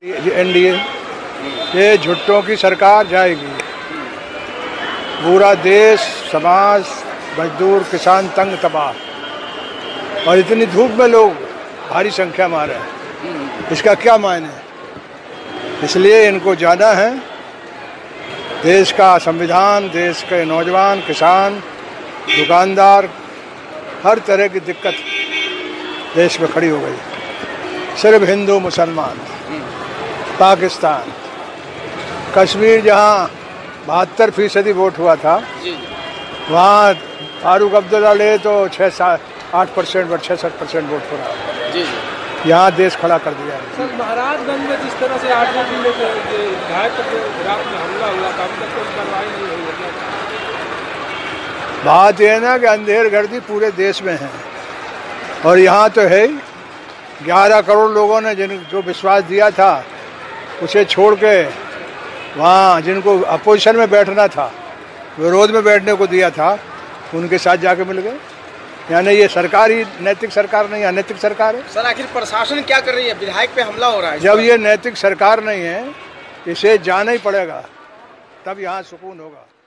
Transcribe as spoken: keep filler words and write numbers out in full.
NDA ये झुट्टों की सरकार जाएगी। पूरा देश, समाज, मजदूर, किसान तंग तबाह, और इतनी धूप में लोग भारी संख्या में आ रहे हैं, इसका क्या मायने है? इसलिए इनको जाना है। देश का संविधान, देश के नौजवान, किसान, दुकानदार, हर तरह की दिक्कत देश में खड़ी हो गई। सिर्फ हिंदू मुसलमान, पाकिस्तान, कश्मीर जहाँ बहत्तर फीसदी वोट हुआ था, वहाँ फारूक अब्दुल्ला ले तो छः सात आठ परसेंट पर छः परसेंट वोट हो रहा है। यहाँ देश खड़ा कर दिया है। सर, महाराजगंज में जिस तरह से आठ दिन में विधायक पर रात में हमला हुआ था, अभी तक कोई कार्रवाई नहीं हुई है। बात यह है ना कि अंधेरगर्दी पूरे देश में है, और यहाँ तो है ही। ग्यारह करोड़ लोगों ने जिन जो विश्वास दिया था, उसे छोड़ के वहाँ जिनको अपोजिशन में बैठना था, विरोध में बैठने को दिया था, उनके साथ जाके मिल गए। यानी ये सरकार ही नैतिक सरकार नहीं, अनैतिक सरकार है। सर, आखिर प्रशासन क्या कर रही है? विधायक पे हमला हो रहा है। जब ये नैतिक सरकार नहीं है, इसे जाना ही पड़ेगा, तब यहाँ सुकून होगा।